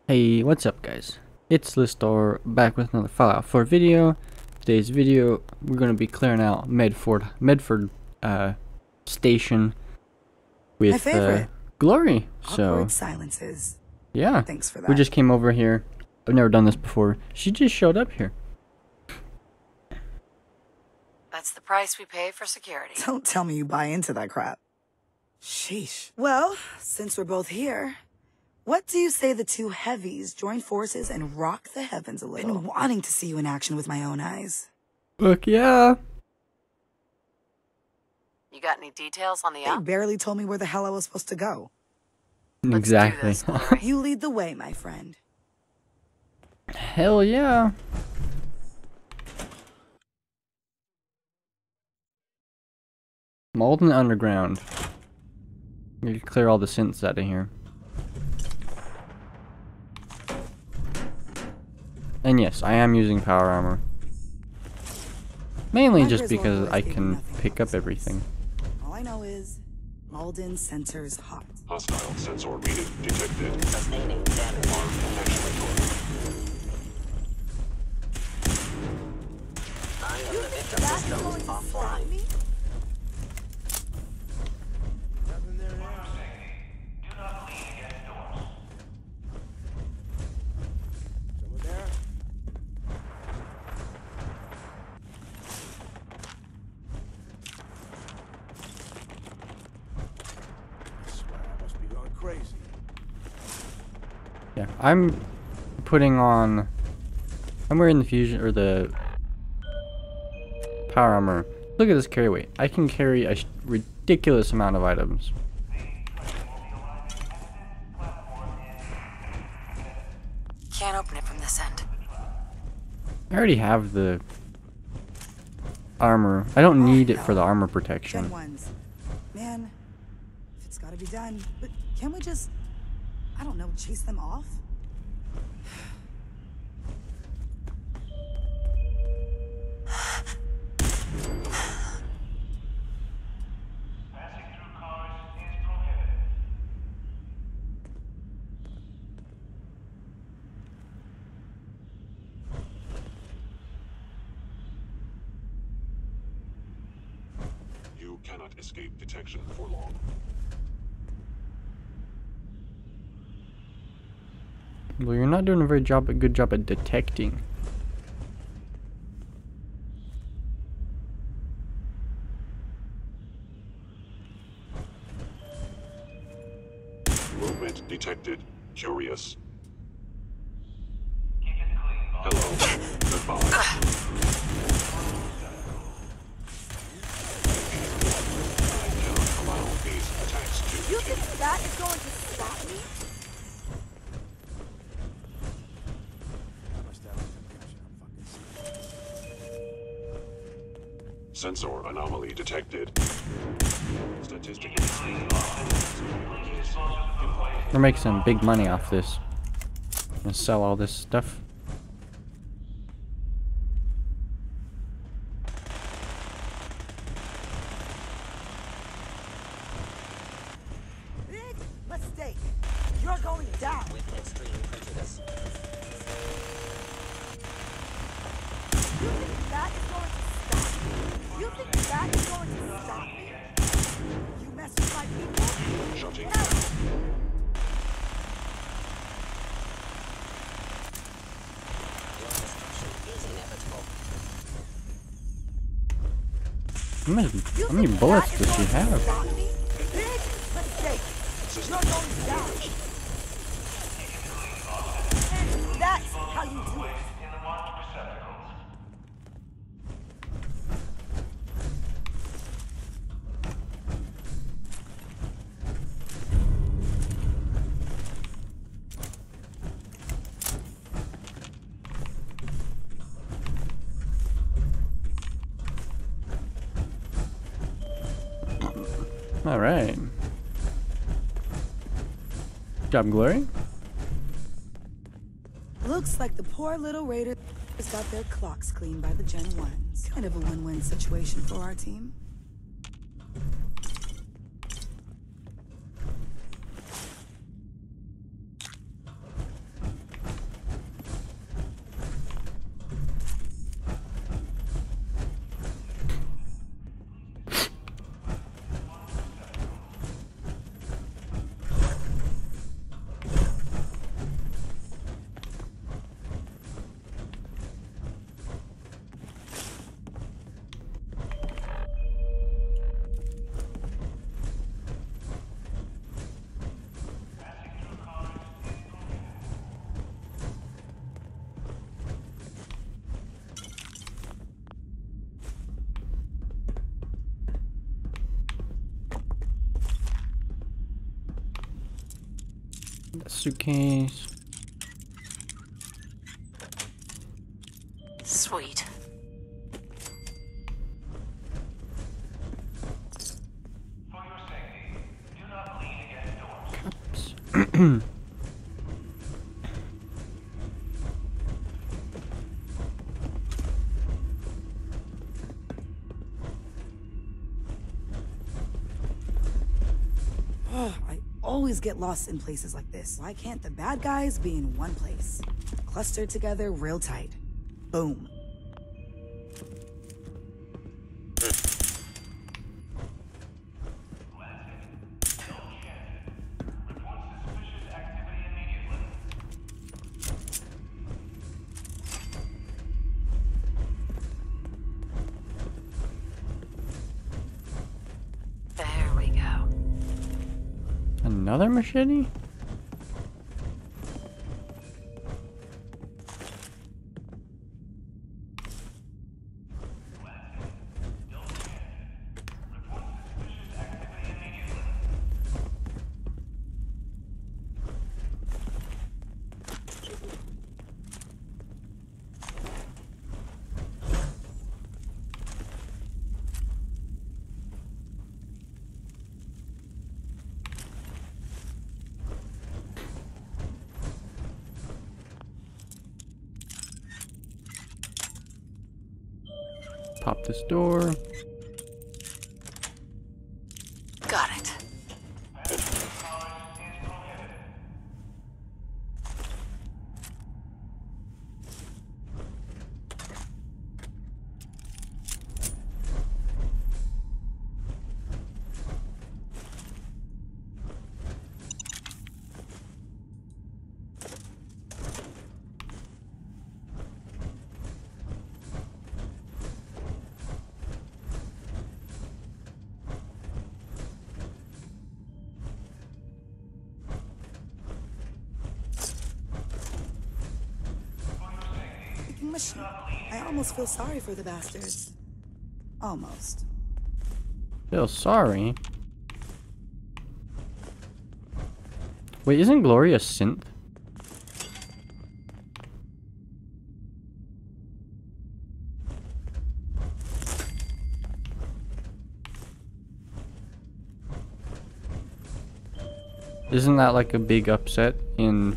Hey, what's up guys? It's Listor back with another Fallout 4 video. Today's video, we're going to be clearing out Medford Station My with favorite. Glory. So, Awkward silences. yeah, Thanks for that. we just came over here. I've never done this before. She just showed up here. That's the price we pay for security. Don't tell me you buy into that crap. Sheesh. Well, since we're both here, what do you say the two heavies join forces and rock the heavens a little? Been wanting to see you in action with my own eyes. Look, yeah. You got any details on the They op? barely told me where the hell I was supposed to go. Let's do Exactly. this, Glory. You lead the way, my friend. Hell yeah. Malden Underground. We need to clear all the synths out of here. And yes, I am using power armor. Mainly My just Griswold because boys I gave me can nothing pick but up space. everything. All I know is Malden sensors hot. Hostile sensor reading detected. Sustaining damage. Alarm detection report. I am the victim systems offline. Must be going crazy. Yeah, I'm putting on. I'm wearing the fusion or the power armor. Look at this carry weight. I can carry a ridiculous amount of items. Can't open it from this end. I already have the armor. I don't need it for the armor protection. Gen 1s. Man, if it's gotta be done, but can't we just, I don't know, chase them off? You cannot escape detection for long. Well, you're not doing a good job at detecting. Movement detected. Curious. Hello. Goodbye. I cannot allow these attacks to You continue. think that is going to stop me? I must have a connection. I'm fucking sick. Sensor anomaly detected. Statistically. We're making some big money off this. Gonna sell all this stuff. Big mistake. You're going down. With extreme prejudice. You think that is going to stop me? You think that is going to stop me? You mess with my people? Shutting No. down. Your destruction is inevitable. How many bullets does she have? Stop me? Big mistake. You're going down. And that's how you do it. Alright. Good job, Glory. Looks like the poor little Raiders got their clocks cleaned by the Gen 1s. Kind of a win-win situation for our team. Suitcase. Sweet. Cups. I always get lost in places like this. Why can't the bad guys be in one place? Clustered together real tight. Boom. There we go. Another machete? Pop this door. Got it. Machine. I almost feel sorry for the bastards. Almost. Feel sorry. Wait, isn't Glory a synth? Isn't that like a big upset in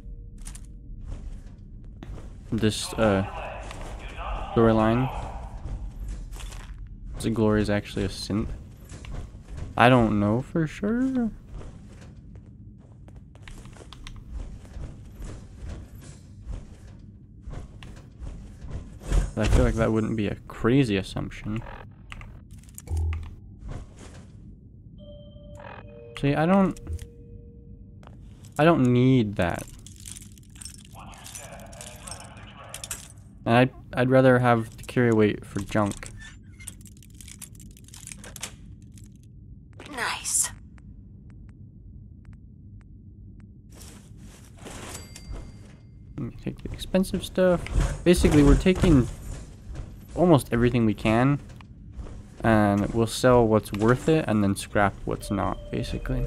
this storyline? So Glory is actually a synth? I don't know for sure. But I feel like that wouldn't be a crazy assumption. See, I don't need that. And I'd rather have the carry weight for junk. Nice. Let me take the expensive stuff. Basically, we're taking almost everything we can, and we'll sell what's worth it and then scrap what's not, basically.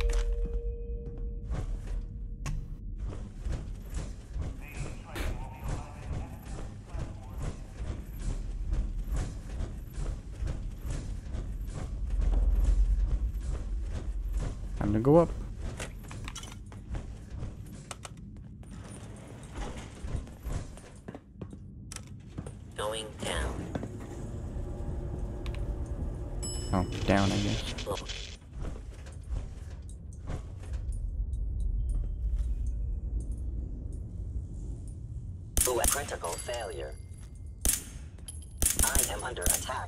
Time to go up. Going down. Oh, down, I guess. Ooh, a critical failure. I am under attack.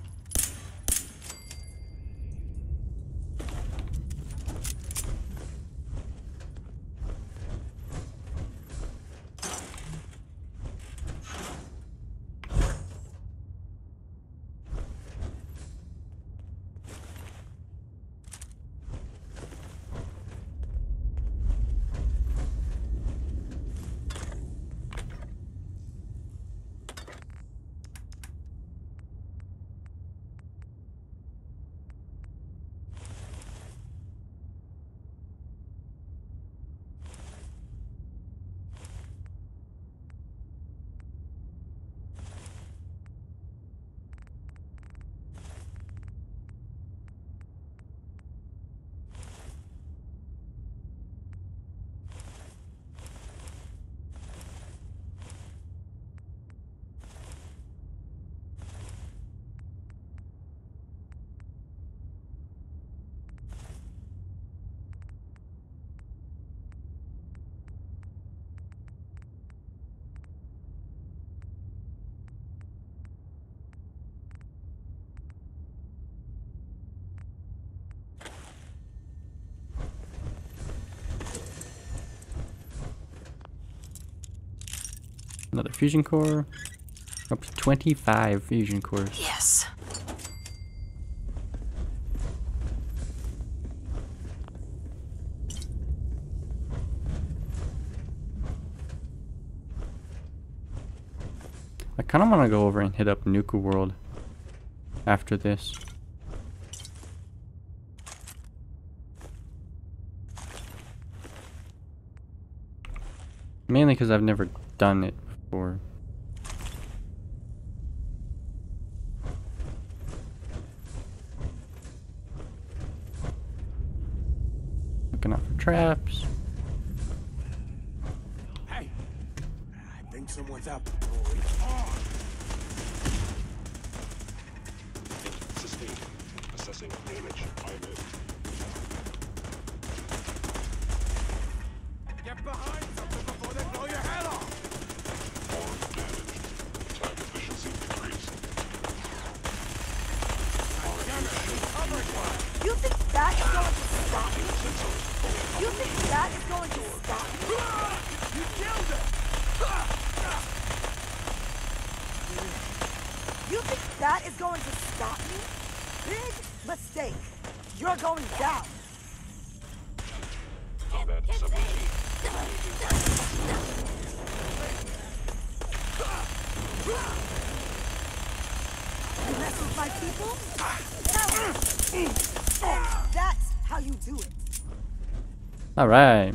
Another fusion core. Up to 25 fusion cores. Yes. I kind of want to go over and hit up Nuka World after this. Mainly because I've never done it before. Looking out for traps. Hey, I think someone's up. Sustained. Assessing damage. I'm in. Get behind something before they blow your head off. Arm damaged. Attack efficiency decreased. You think that is going to stop me? Sensors fully You think that is going to stop me? You killed it. You think that is going to stop me? Big mistake. You're going down. combat subroutine. You mess with my people? And that's how you do it. All right.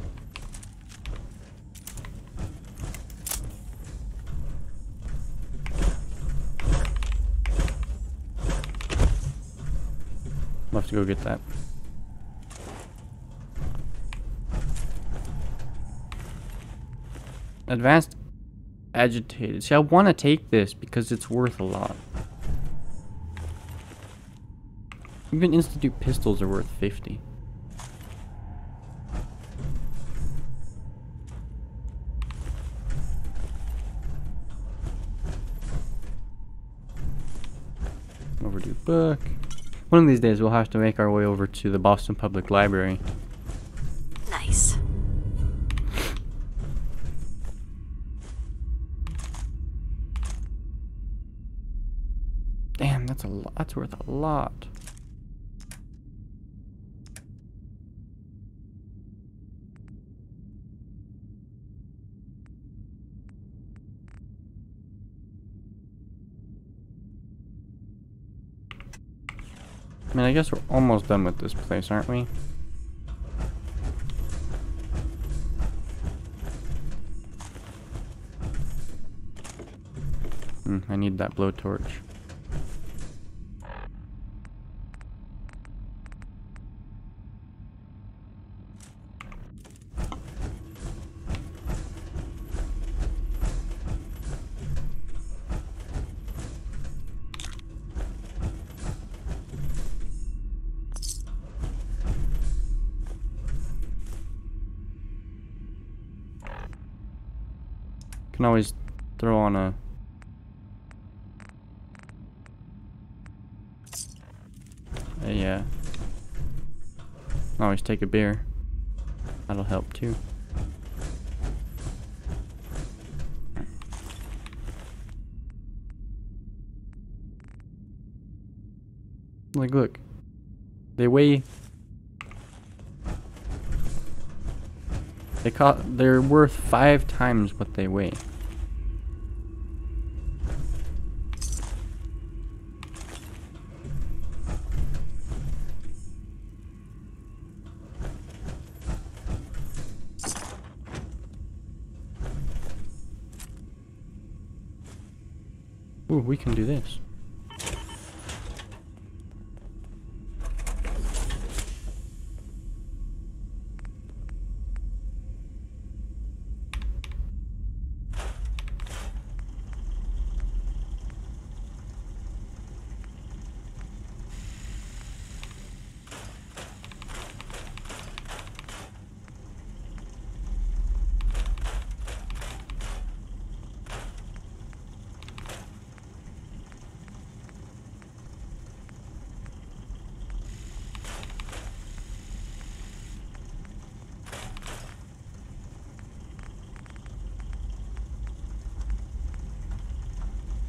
We'll have to go get that. Advanced agitated. See, I want to take this because it's worth a lot. Even Institute pistols are worth 50. Overdue book. One of these days we'll have to make our way over to the Boston Public Library. Nice. Damn, that's a lot. That's worth a lot. I mean, I guess we're almost done with this place, aren't we? I need that blowtorch. Can always throw on a always take a beer. That'll help too. Like, look, they weigh. They're worth 5 times what they weigh. Ooh, we can do this.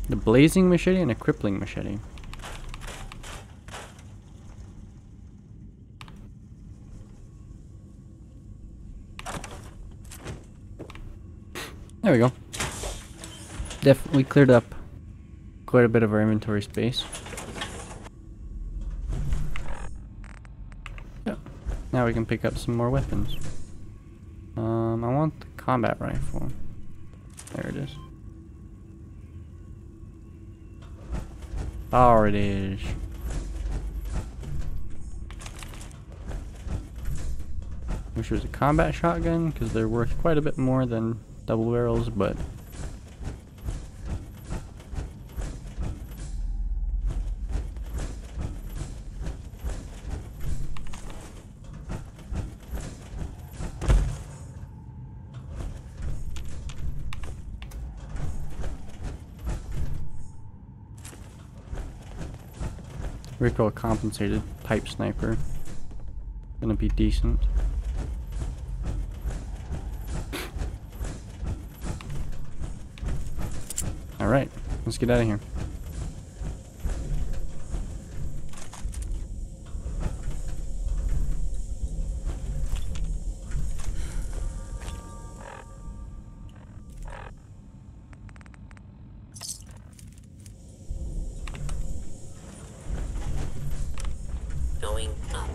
The blazing machete and a crippling machete. There we go. Definitely cleared up quite a bit of our inventory space. Yeah. Now we can pick up some more weapons. I want the combat rifle. There it is. There it is. Wish it was a combat shotgun, because they're worth quite a bit more than double barrels, but recoil compensated pipe sniper. Gonna be decent. Alright, let's get out of here. Going up.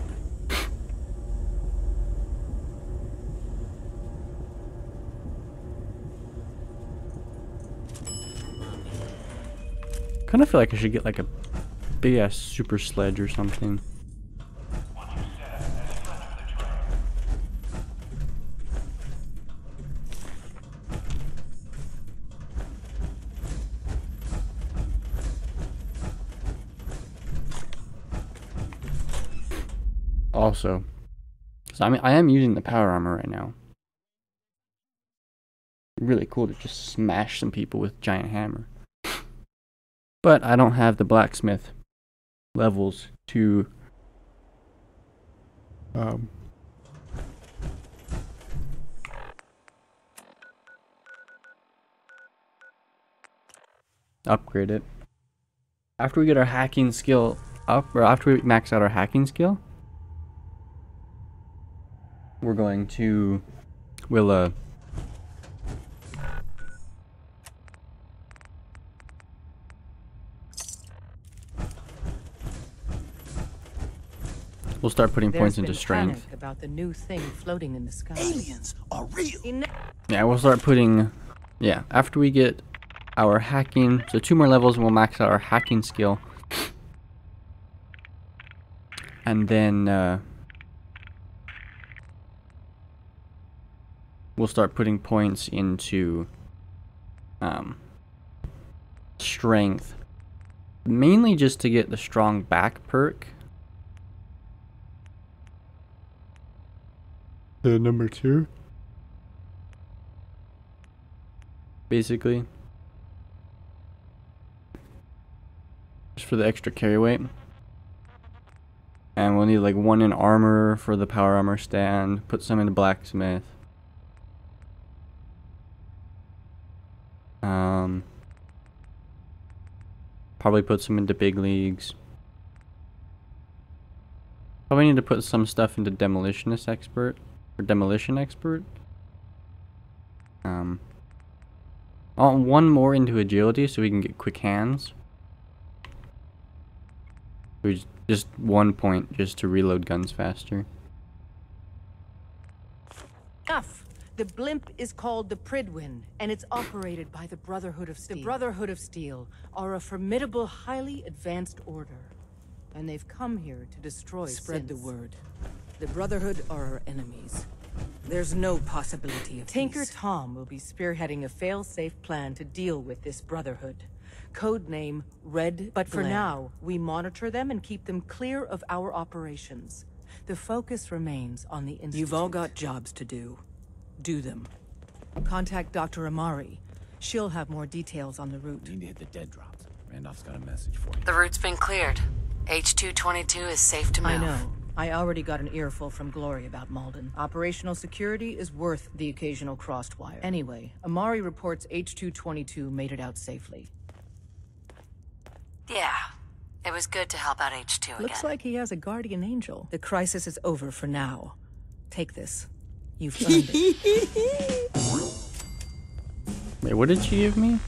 Kinda feel like I should get like a big ass super sledge or something. Also, so I am using the power armor right now. Really cool to just smash some people with giant hammer. But I don't have the blacksmith levels to upgrade it. After we get our hacking skill up, or after we max out our hacking skill, we're going to we'll start putting points into strength. About the new thing floating in the sky. Aliens are real. Yeah, we'll start putting, yeah, after we get our hacking, so 2 more levels and we'll max out our hacking skill. And then we'll start putting points into strength. Mainly just to get the strong back perk. The number 2. Basically. Just for the extra carry weight. And we'll need like 1 in armor for the power armor stand. Put some into blacksmith. Probably put some into big leagues. Probably need to put some stuff into demolitionist expert. Or demolition expert. One more into agility so we can get quick hands. We just 1 point just to reload guns faster. Enough. The blimp is called the Pridwin, and it's operated by the Brotherhood of Steel. The Brotherhood of Steel are a formidable, highly advanced order, and they've come here to destroy Spread the Synths. word. The Brotherhood are our enemies. There's no possibility of Tinker peace. Tom will be spearheading a fail-safe plan to deal with this Brotherhood. Codename Red. But for Glare. now, we monitor them and keep them clear of our operations. The focus remains on the Institute. You've all got jobs to do. Do them. Contact Dr. Amari. She'll have more details on the route. Need to hit the dead drops. Randolph's got a message for you. The route's been cleared. H-222 is safe to move. I know. I already got an earful from Glory about Malden. Operational security is worth the occasional crossed wire. Anyway, Amari reports H-222 made it out safely. Yeah. It was good to help out H2 again. Looks like he has a guardian angel. The crisis is over for now. Take this. You've earned it. Wait, what did she give me?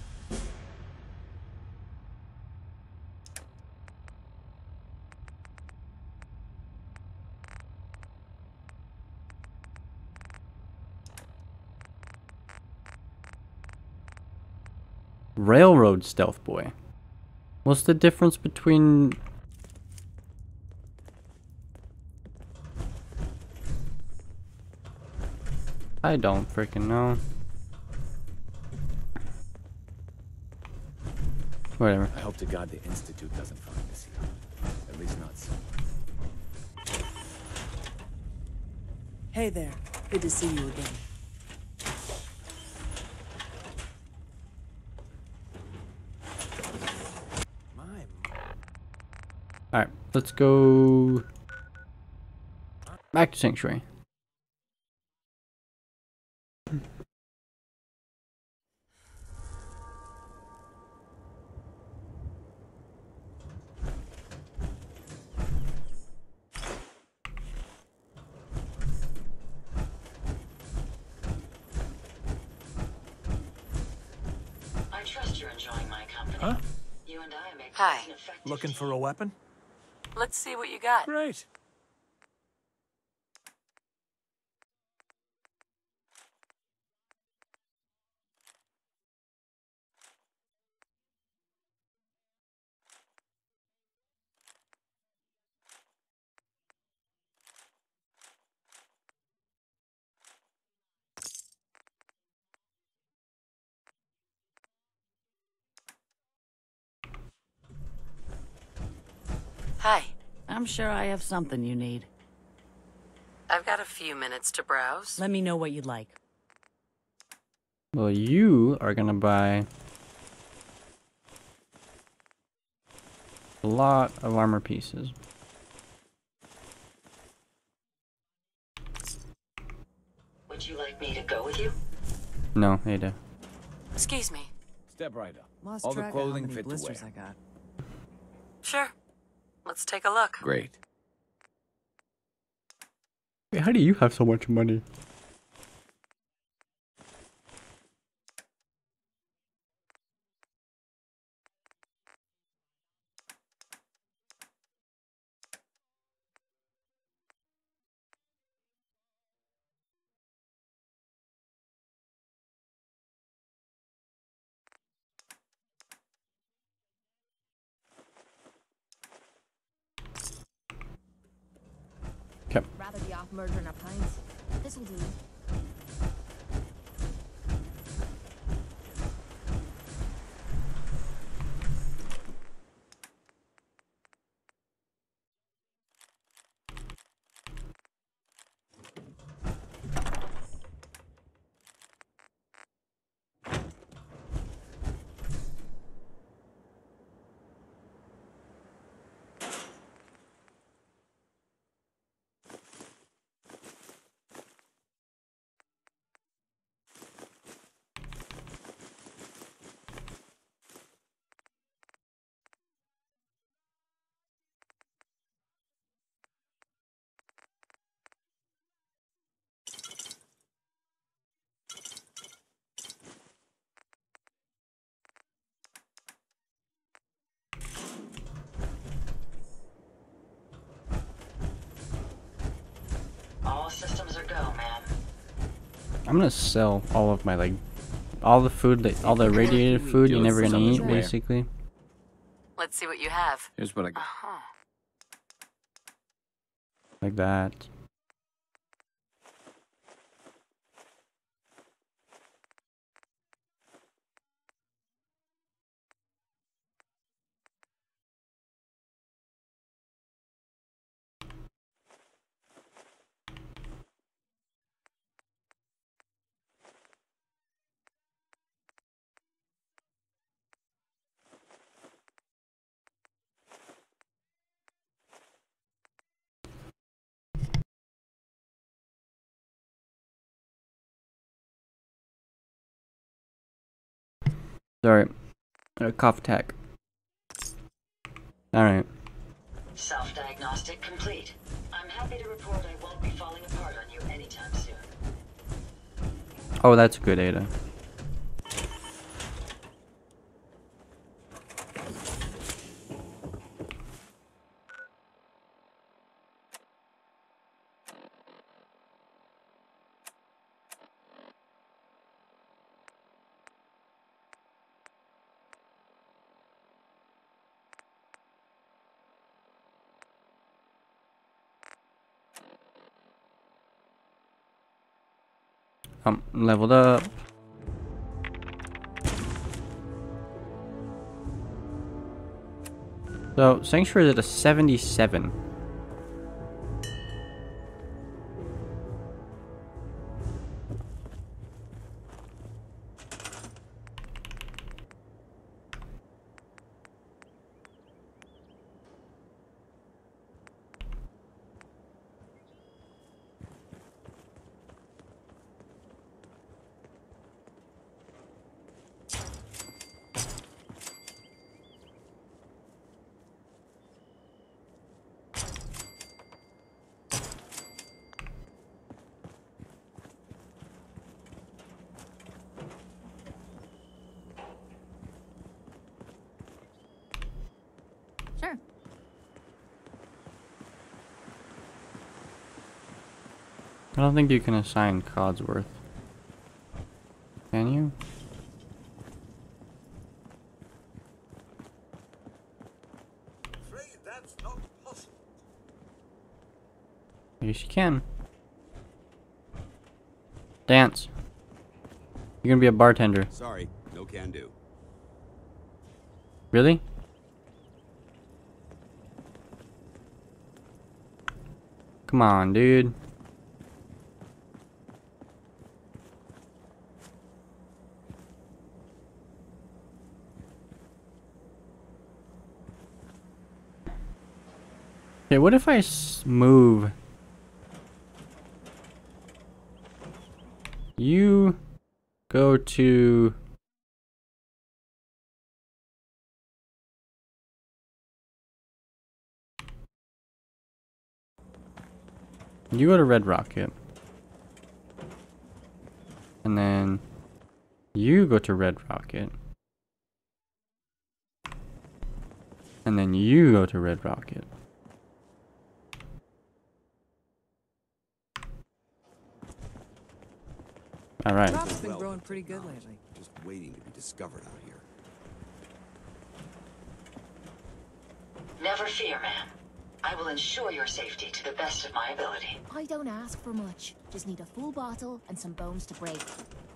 Railroad stealth boy. What's the difference between... I don't freaking know. Whatever. I hope to God the Institute doesn't find us here. At least not soon. Hey there. Good to see you again. Alright, let's go back to Sanctuary. I trust you're enjoying my company. Huh? You and I make an effective Looking for team. a weapon? Let's see what you got. Great. Hi. I'm sure I have something you need. I've got a few minutes to browse. Let me know what you'd like. Well, you are gonna buy a lot of armor pieces. Would you like me to go with you? No, Ada. Excuse me. Step right up. Lost All the track of how clothing many fit to blisters wear. I got. Sure. Let's take a look. Great. Wait, how do you have so much money? Okay. Rather be off murdering our pines. This'll do. All systems are go, man. I'm gonna sell all of my, like, all the food, that, all the radiated food you're never gonna eat, basically. Let's see what you have. Here's what I got. Uh-huh. Like that. Sorry. Cough attack. Alright. Self-diagnostic complete. I'm happy to report I won't be falling apart on you anytime soon. Oh, that's good, Ada. Leveled up. So, Sanctuary is at a 77. Sure. I don't think you can assign Codsworth. Can you? That's not possible. I guess you can. Dance. You're gonna be a bartender. Sorry, no can do. Really? Come on, dude. Okay, what if I move? You go to... You go to Red Rocket. And then you go to Red Rocket. And then you go to Red Rocket. Alright. Crop's been growing pretty good lately. Just waiting to be discovered out here. Never fear, ma'am. I will ensure your safety to the best of my ability. I don't ask for much. Just need a full bottle and some bones to break.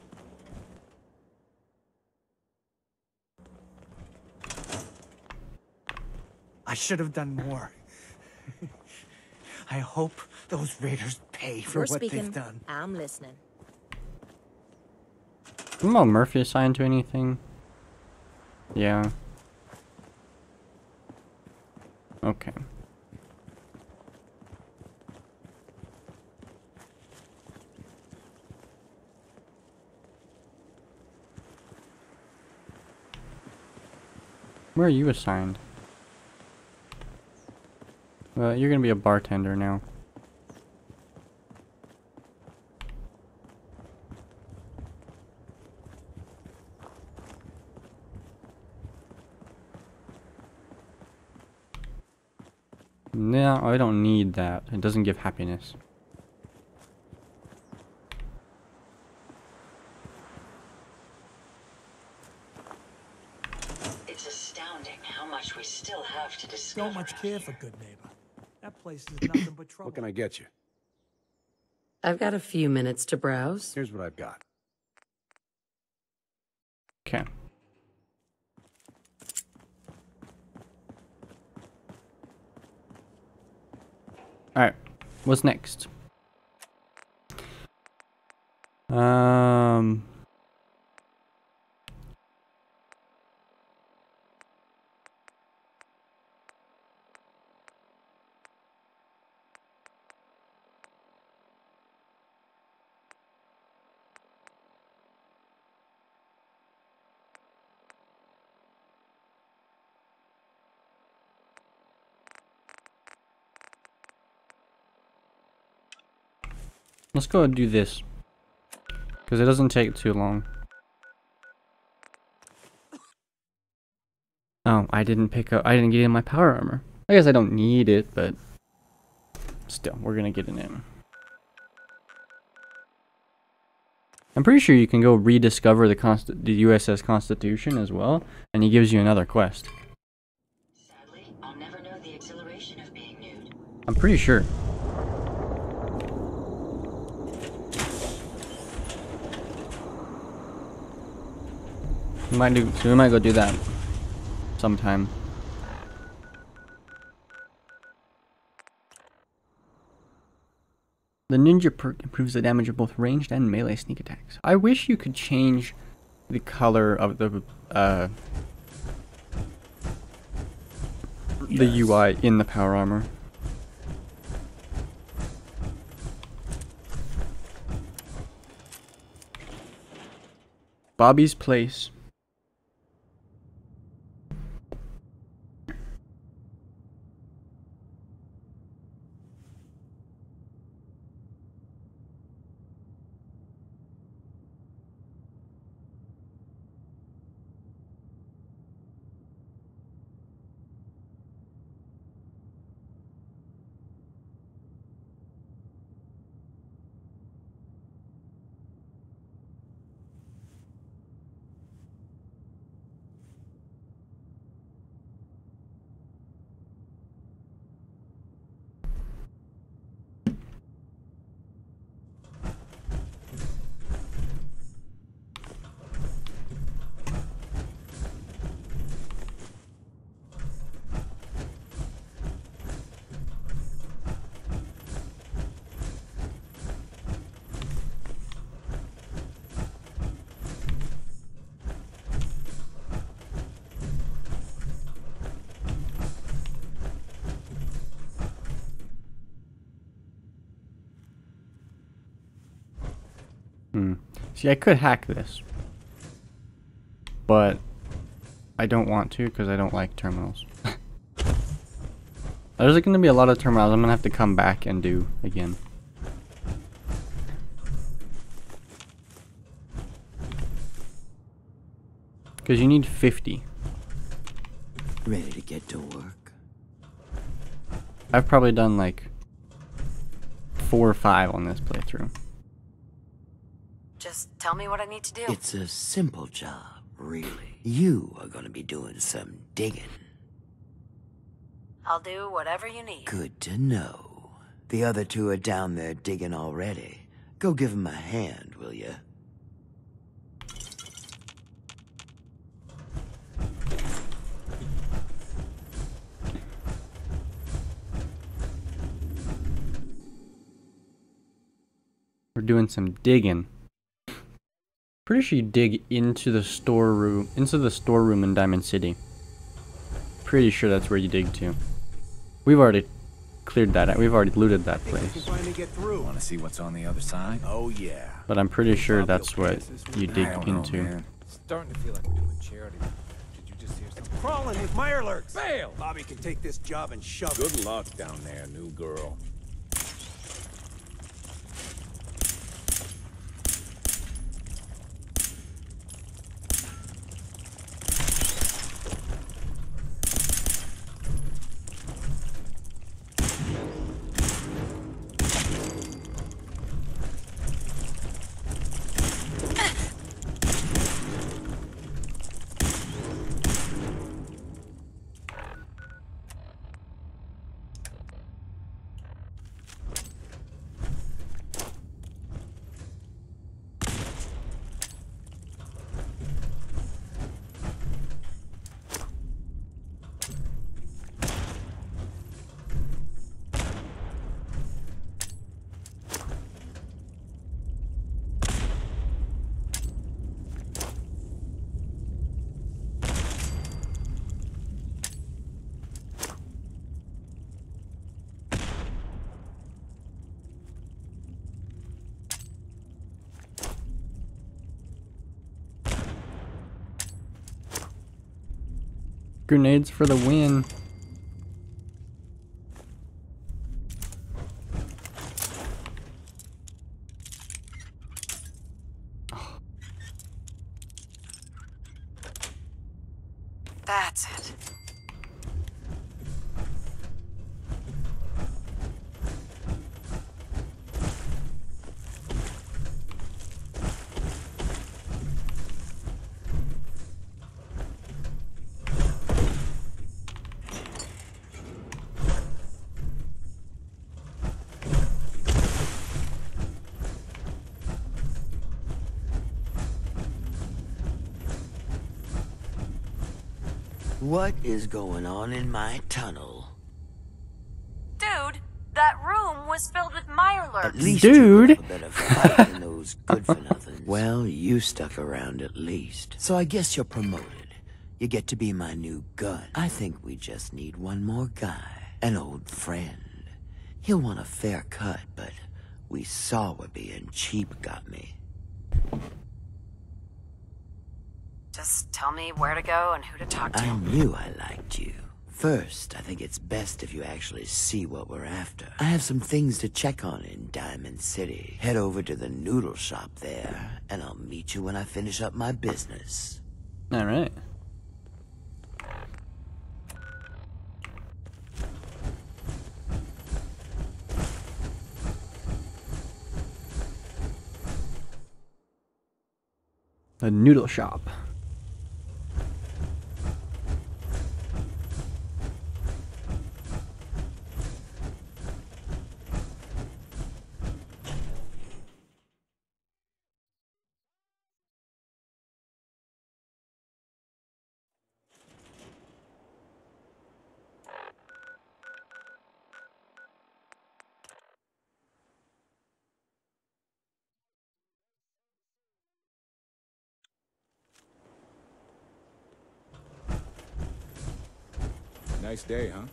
I should have done more. I hope those raiders pay for You're what speaking. they've done. I'm listening. Isn't Mo Murphy assigned to anything? Yeah. Okay. Where are you assigned? Well, you're gonna be a bartender now. No, I don't need that. It doesn't give happiness. It's astounding how much we still have to discover. So much out care here. for good neighbor. That place is nothing but trouble. What can I get you? I've got a few minutes to browse. Here's what I've got. Okay. Alright. What's next? Let's go and do this. Because it doesn't take too long. Oh, I didn't get in my power armor. I guess I don't need it, but still, we're gonna get it in. I'm pretty sure you can go rediscover the USS Constitution as well, and he gives you another quest. Sadly, I'll never know the exhilaration of being nude. I'm pretty sure. We might go do that sometime. The ninja perk improves the damage of both ranged and melee sneak attacks. I wish you could change the color of the UI in the power armor. Bobby's Place. See, I could hack this, but I don't want to because I don't like terminals. There's going to be a lot of terminals I'm going to have to come back and do again. Because you need 50. Ready to get to work? I've probably done like 4 or 5 on this playthrough. Just tell me what I need to do. It's a simple job, really. You are gonna be doing some digging. I'll do whatever you need. Good to know. The other 2 are down there digging already. Go give them a hand, will you? We're doing some digging. Pretty sure you dig into the storeroom in Diamond City. Pretty sure that's where you dig to. We've already cleared that out. We've already looted that place. Finally get through. Want to see what's on the other side? Oh yeah. But I'm pretty sure that's what you dig into. Man. Starting to feel like we're doing charity. Did you just hear something? Crawling with my alerts. Fail. Bobby can take this job and shove it. Good luck down there, new girl. Grenades for the win. That's it. What is going on in my tunnel? Dude, that room was filled with Mirelurks. At least Dude. you have a better fight than those good-for-nothings. Well, you stuck around at least. So I guess you're promoted. You get to be my new gun. I think we just need one more guy. An old friend. He'll want a fair cut, but we saw what being cheap got me. Just tell me where to go and who to talk to. I knew I liked you. First, I think it's best if you actually see what we're after. I have some things to check on in Diamond City. Head over to the noodle shop there, and I'll meet you when I finish up my business. All right. A noodle shop. Nice day, huh?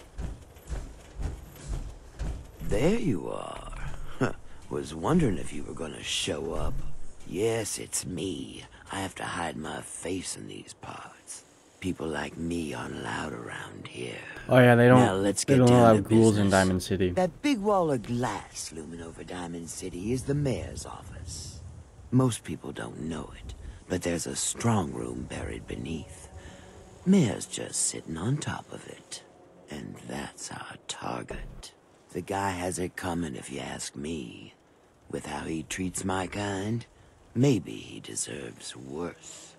There you are. Was wondering if you were gonna show up. Yes, it's me. I have to hide my face in these parts. People like me aren't allowed around here. Oh yeah, they don't. Now let's They get don't down allow to ghouls in business. Diamond City. That big wall of glass looming over Diamond City is the mayor's office. Most people don't know it, but there's a strong room buried beneath. Mayor's just sitting on top of it. And that's our target. The guy has it coming if you ask me. With how he treats my kind, maybe he deserves worse.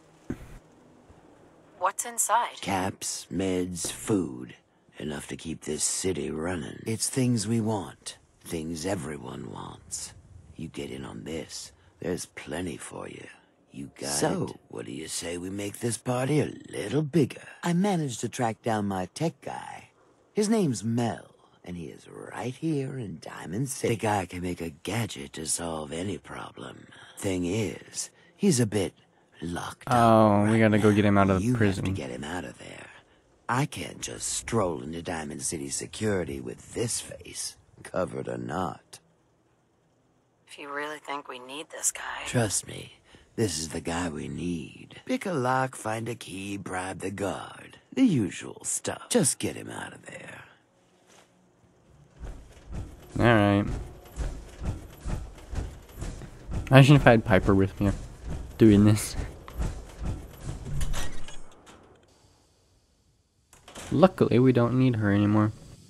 What's inside? Caps, meds, food. Enough to keep this city running. It's things we want. Things everyone wants. You get in on this, there's plenty for you. You got it. So, what do you say we make this party a little bigger? I managed to track down my tech guy. His name's Mel, and he is right here in Diamond City. The guy can make a gadget to solve any problem. Thing is, he's a bit locked up. Oh, we gotta go get him out of You prison. have to get him out of there. I can't just stroll into Diamond City security with this face, covered or not. If you really think we need this guy. Trust me, this is the guy we need. Pick a lock, find a key, bribe the guard. The usual stuff. Just get him out of there. Alright. Imagine if I had Piper with me doing this. Luckily, we don't need her anymore.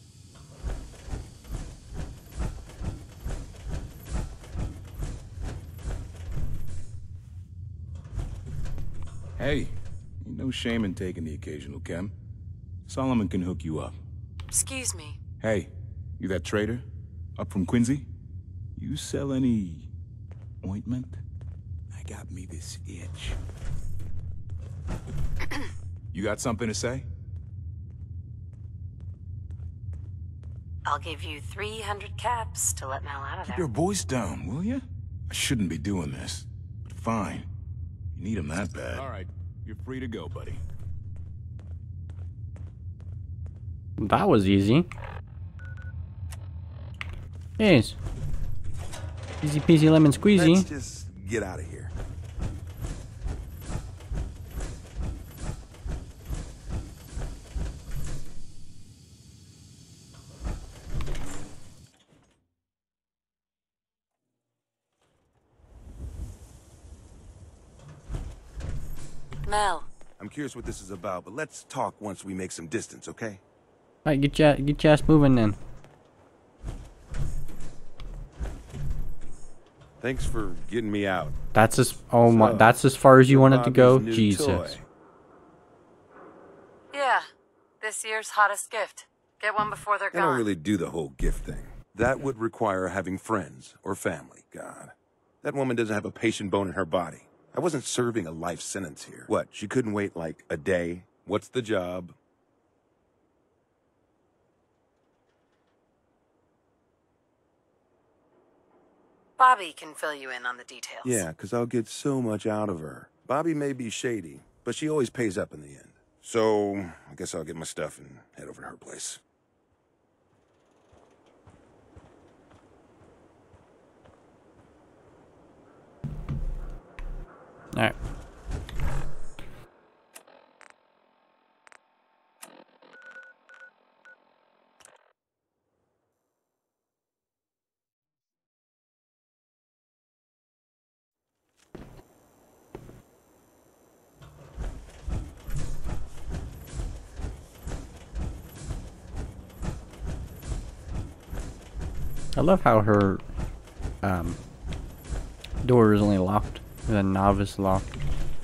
Hey, ain't no shame in taking the occasional chem. Solomon can hook you up. Excuse me. Hey, you that trader? Up from Quincy? You sell any ointment? I got me this itch. You got something to say? I'll give you 300 caps to let Mel out of Keep there. your voice down, will you? I shouldn't be doing this, but fine. You need him that bad. All right, you're free to go, buddy. That was easy. Yes. Easy peasy lemon squeezy. Let's just get out of here. Mel, I'm curious what this is about, but let's talk once we make some distance, okay? Alright, get your ass moving then. Thanks for getting me out. That's as that's as far as you wanted to go? Bobby's new Jesus. toy. Yeah, this year's hottest gift. Get one before they're I don't gone. really do the whole gift thing. That would require having friends or family. God, that woman doesn't have a patient bone in her body. I wasn't serving a life sentence here. What, she couldn't wait like a day? What's the job? Bobby can fill you in on the details. Yeah, because I'll get so much out of her. Bobby may be shady, but she always pays up in the end. So, I guess I'll get my stuff and head over to her place. Alright. I love how her door is only locked, the novice locked.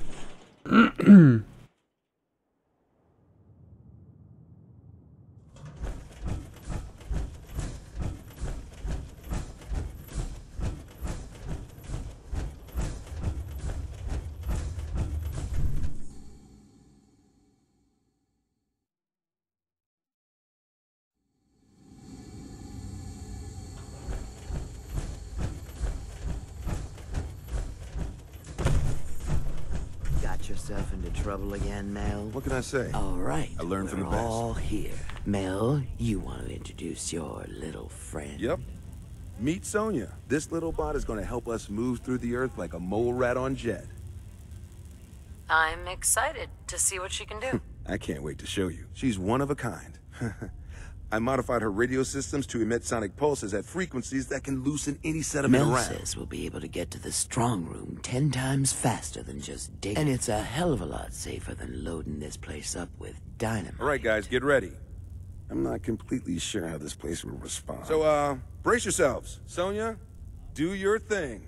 Got yourself into trouble again, Mel? What can I say? All right. I learned from the we're best. all here. Mel, you want to introduce your little friend? Yep. Meet Sonya. This little bot is going to help us move through the earth like a mole rat on jet. I'm excited to see what she can do. I can't wait to show you. She's one of a kind. I modified her radio systems to emit sonic pulses at frequencies that can loosen any sediment Mel around. says we'll be able to get to the strong room 10 times faster than just digging. And it's a hell of a lot safer than loading this place up with dynamite. All right, guys, get ready. I'm not completely sure how this place will respond. So, brace yourselves. Sonya, do your thing.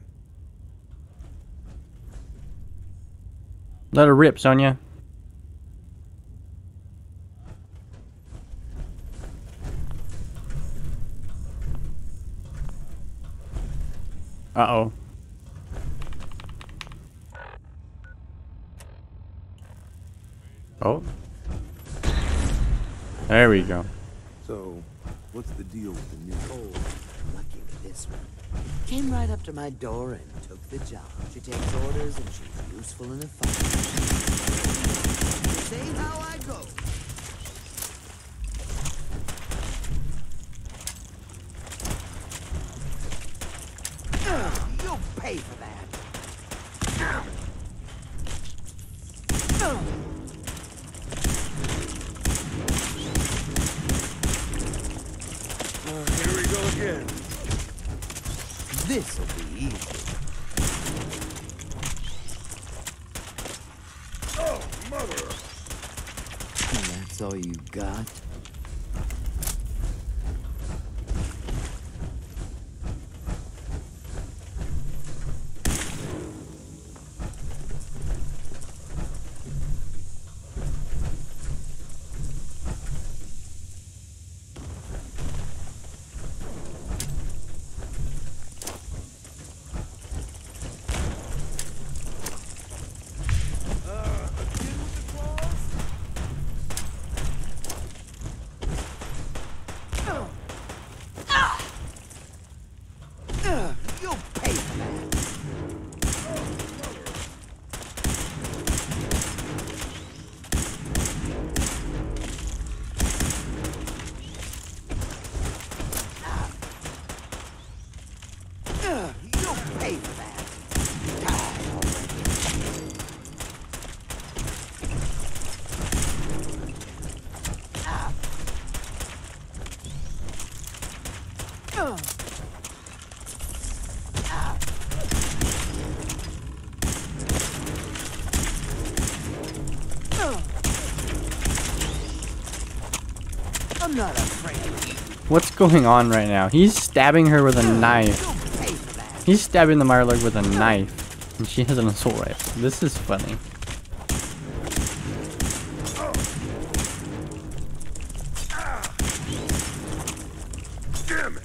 Let her rip, Sonya. Uh-oh. Oh. There we go. So, what's the deal with the new... Oh, lucky with this one. Came right up to my door and took the job. She takes orders and she's useful in a fight. See how I go. You'll pay for that. Here we go again. This'll be easy. Oh, mother! And that's all you got? I'm not afraid. What's going on right now? He's stabbing her with a knife. He's stabbing the Mirelurk with a knife. And she has an assault rifle. This is funny. Damn it.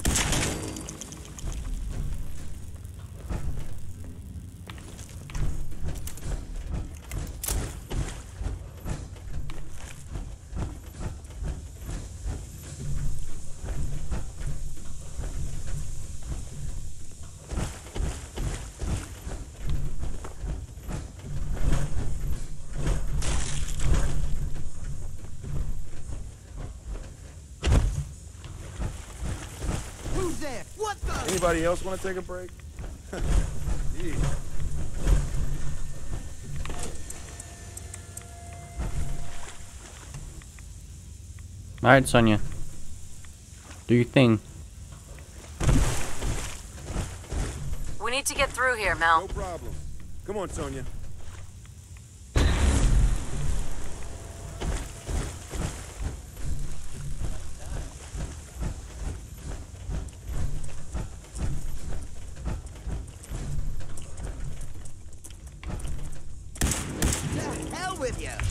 Anybody else want to take a break? Yeah. Alright, Sonya. Do your thing. We need to get through here, Mel. No problem. Come on, Sonya. With you.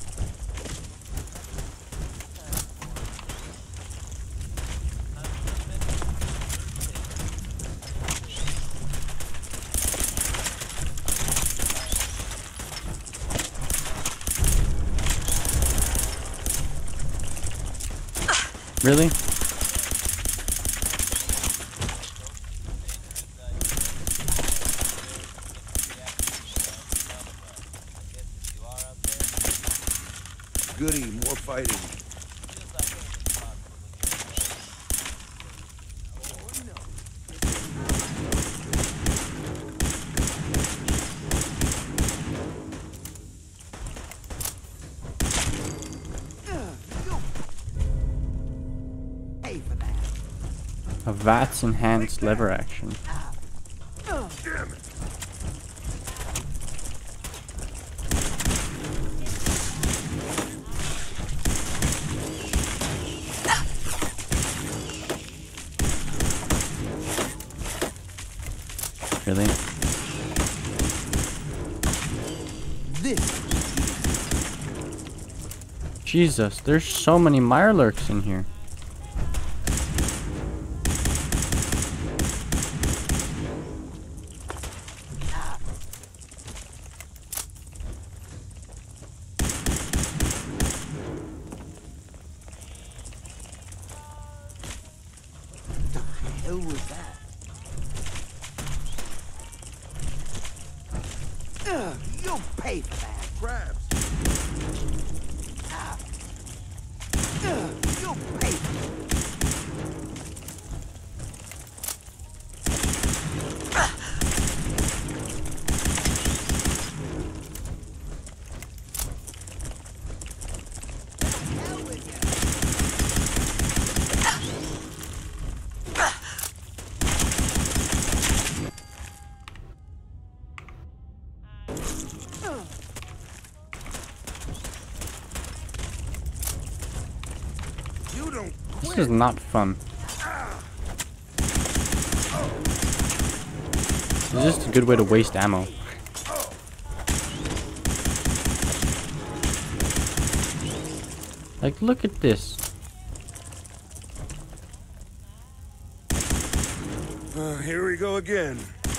Really? Goody, more fighting. A VATS enhanced lever action. Damn it. Really? Jesus, there's so many Mirelurks in here. Who was that? You'll pay for that. Crabs. You'll pay for that. This is not fun. It's just a good way to waste ammo. Like, look at this. Here we go again.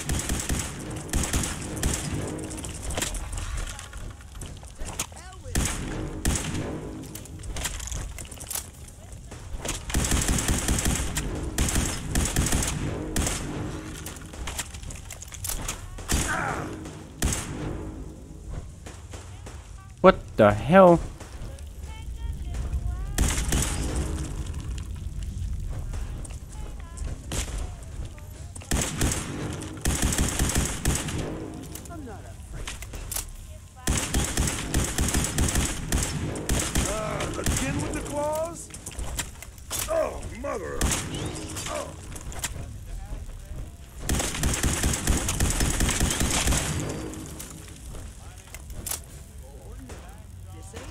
What the hell? Again with the claws? Oh, mother. Oh. This ain't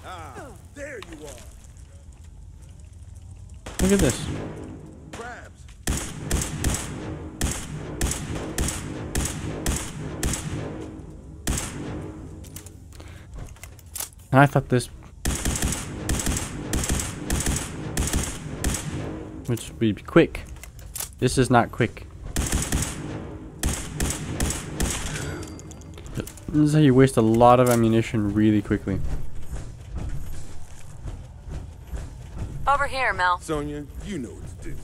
Ah, there you are. Look at this. Crabs. I thought this, which would be quick. This is not quick. This is how you waste a lot of ammunition really quickly. Over here, Mel. Sonya, you know what to do.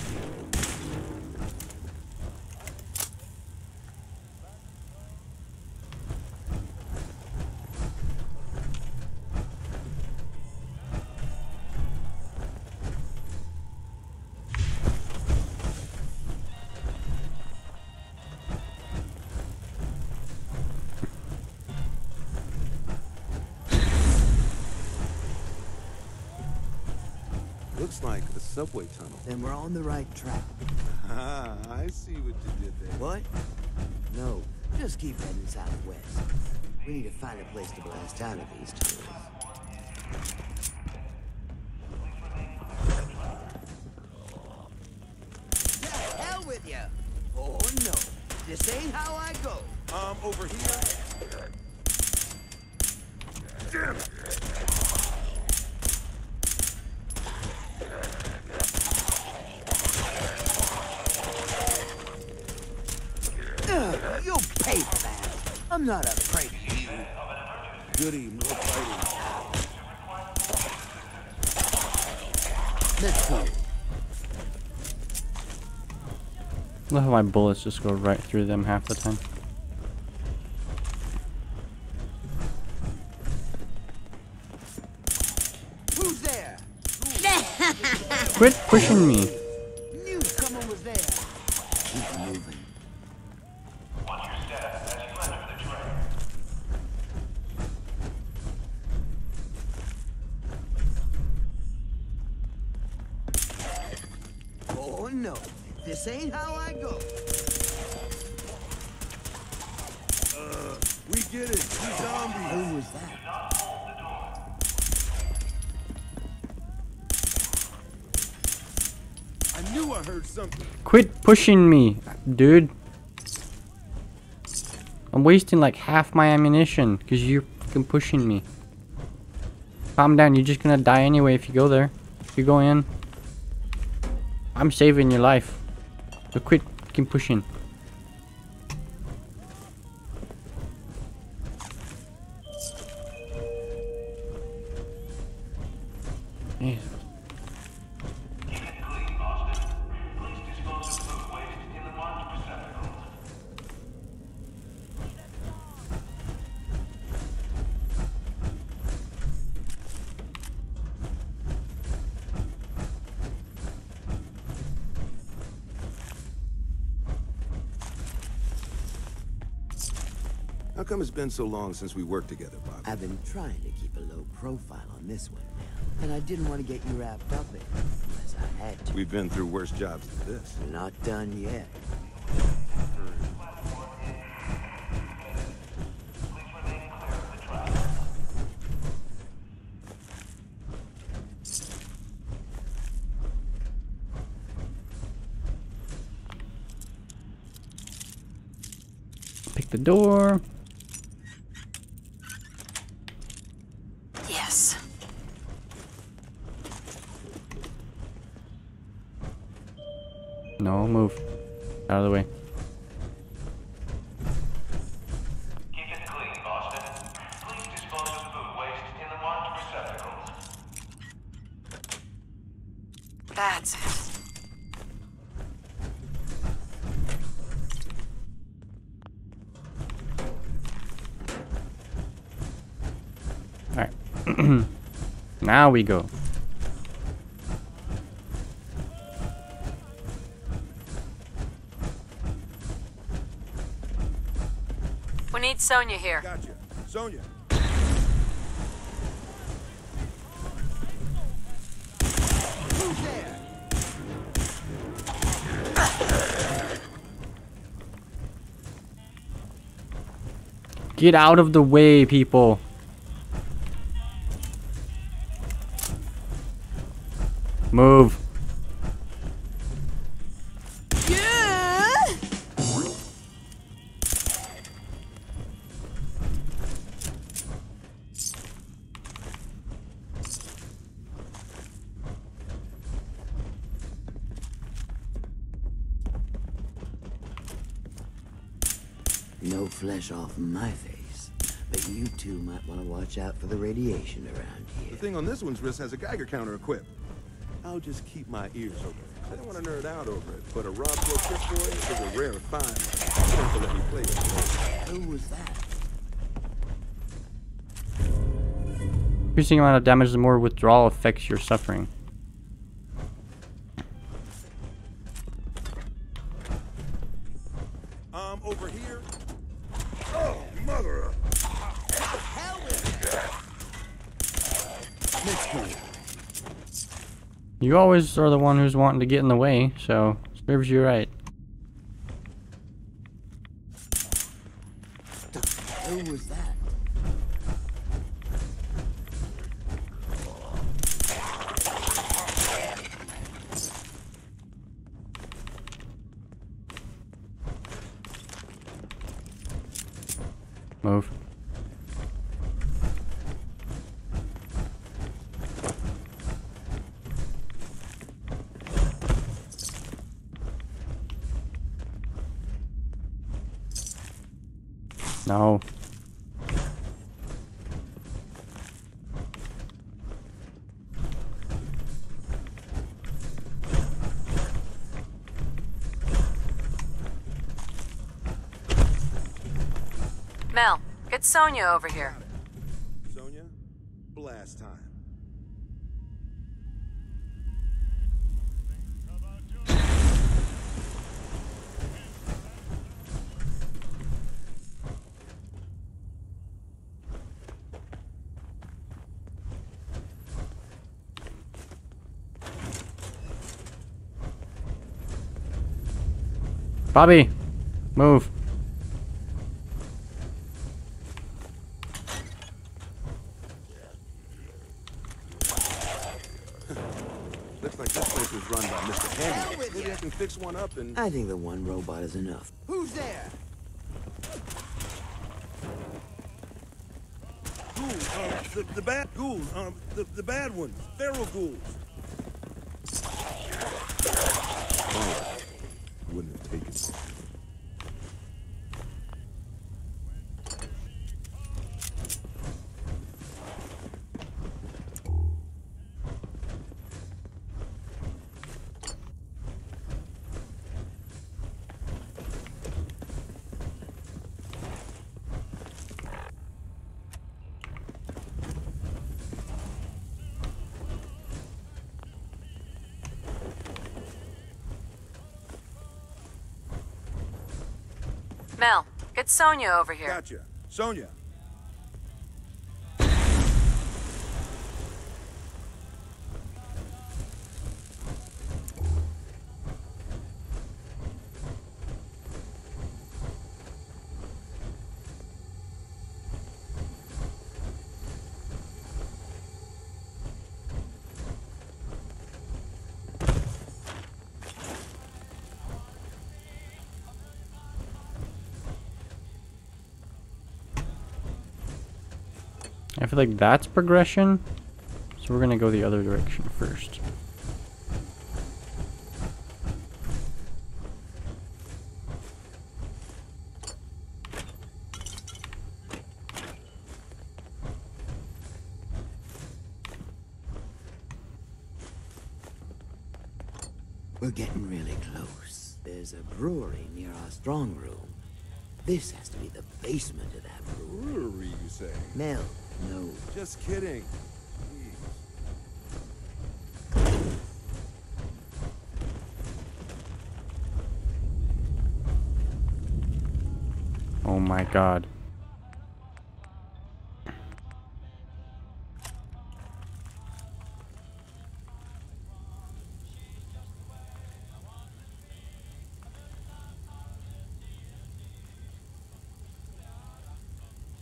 Looks like a subway tunnel. Then we're on the right track. Ah, I see what you did there. What? No, just keep heading southwest. We need to find a place to blast out of these tunnels. The hell with you! Oh no, this ain't how I go. Over here. Damn it! You'll pay for that. I'm not afraid of you. Goody, more fighting. Let's go. Look how my bullets just go right through them half the time. Who's there? Quit pushing me. Knew someone was there. Keep moving. Oh no, this ain't how I go. We get it. Two zombies. Who was that? I knew I heard something. Quit pushing me, dude. I'm wasting like half my ammunition because you're fucking pushing me. Calm down, you're just gonna die anyway if you go there. If you go in. I'm saving your life. So quit fucking pushing. Yeah. How come it's been so long since we worked together, Bob? I've been trying to keep a low profile on this one, man. And I didn't want to get you wrapped up in it unless I had to. We've been through worse jobs than this. We're not done yet. Pick the door. Yes. No, move. Out of the way. Keep it clean, Boston. Please dispose of food waste in the marked receptacles. That's it. Alright. Now we go. We need Sonya here. Gotcha. Sonya. Who's there? Get out of the way, people. Move. No flesh off my face, but you two might want to watch out for the radiation around here. The thing on this one's wrist has a Geiger counter equipped. I'll just keep my ears open. I don't want to nerd out over it, but a Roswell Trip Boy is a rare find. You don't have to let me play it. Who was that? Increasing amount of damage the more withdrawal effects you're suffering. Over here. Oh, mother of... You always are the one who's wanting to get in the way, so serves you right. Who was that? Move. No. Mel, get Sonia over here. Sonia, blast time. Bobby, move. Looks like this place was run by Mr. Handy. Maybe I can fix one up and... I think the one robot is enough. Who's there? Ghouls, the bad ghouls, the bad ones, feral ghouls. Oh, wouldn't have taken it. Mel, get Sonia over here. Gotcha. Sonia. I feel like that's progression, so we're gonna go the other direction first. We're getting really close. There's a brewery near our strong room. This has to be the basement of that brewery. Brewery, you say? Mel, no. Just kidding. Oh my god.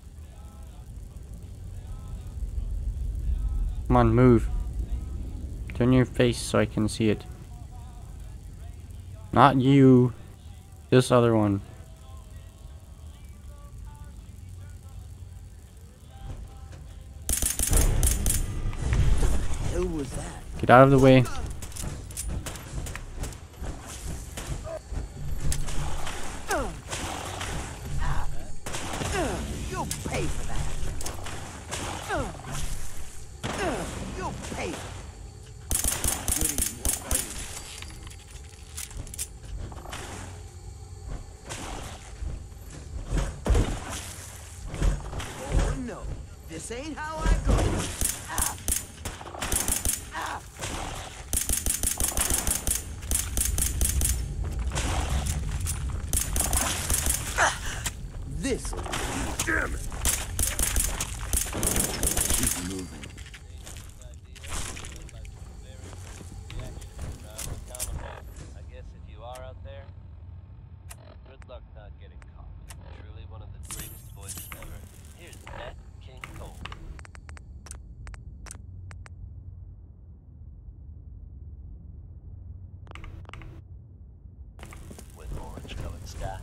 Come on, move. Turn your face so I can see it. Not you. This other one. Who was that? Get out of the way. You'll pay for that. You'll pay for Oh no, this ain't how I go. Ah. Ah. This. Damn it. Keep moving. I guess if you are out there, good luck not getting caught. Truly one of the greatest voices ever. Here's Nat King Cole. With orange-colored sky.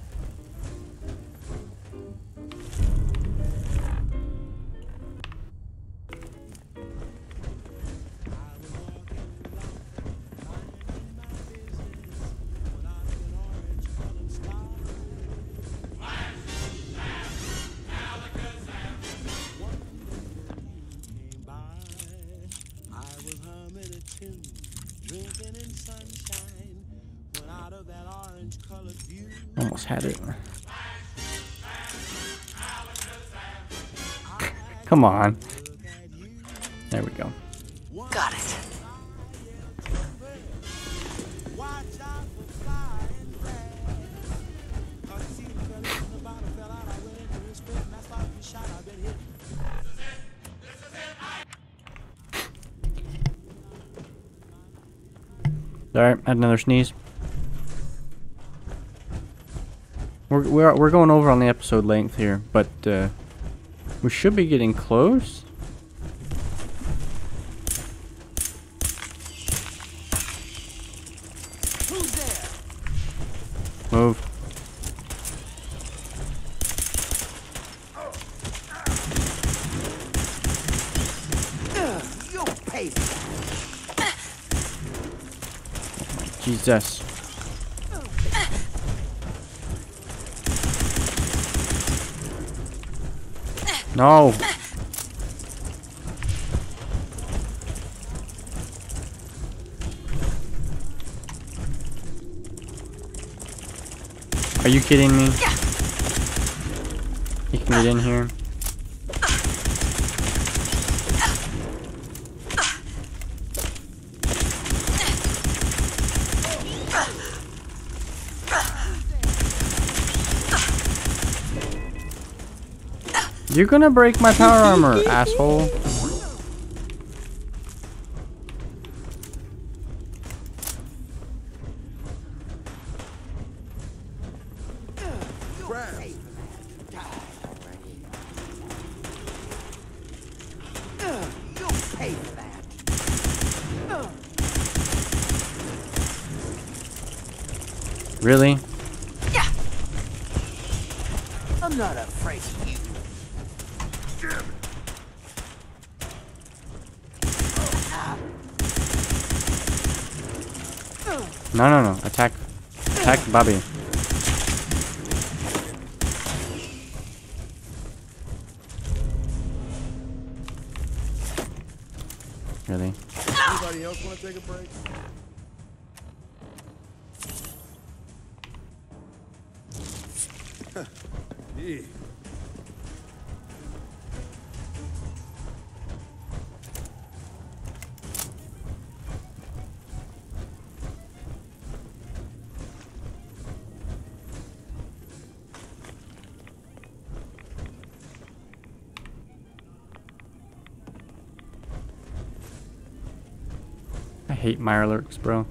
Almost had it. Come on. There we go. Got it. Alright, had another sneeze. We're going over on the episode length here, but we should be getting close. Who's there? Move. You'll pay for that. Jesus. No. Are you kidding me? You can get in here. You're gonna break my power armor, asshole. Really? Yeah. I'm not afraid of you. No. Attack Bobby. Really? Anybody else want to take a break? Yeah. I hate Mirelurks, bro.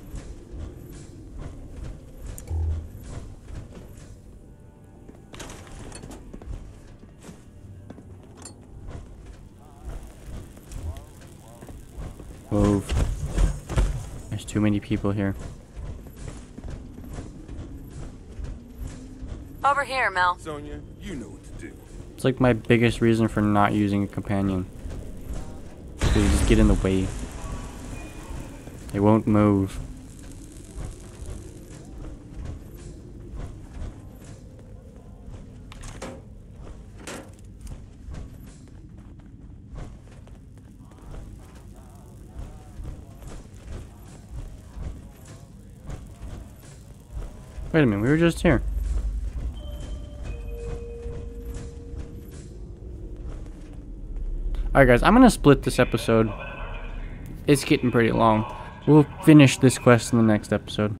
Move. too many people here. Over here, Mel. Sonya, you know what to do. It's like my biggest reason for not using a companion. They just get in the way. They won't move. Wait a minute, we were just here. Alright guys, I'm gonna split this episode. It's getting pretty long. We'll finish this quest in the next episode.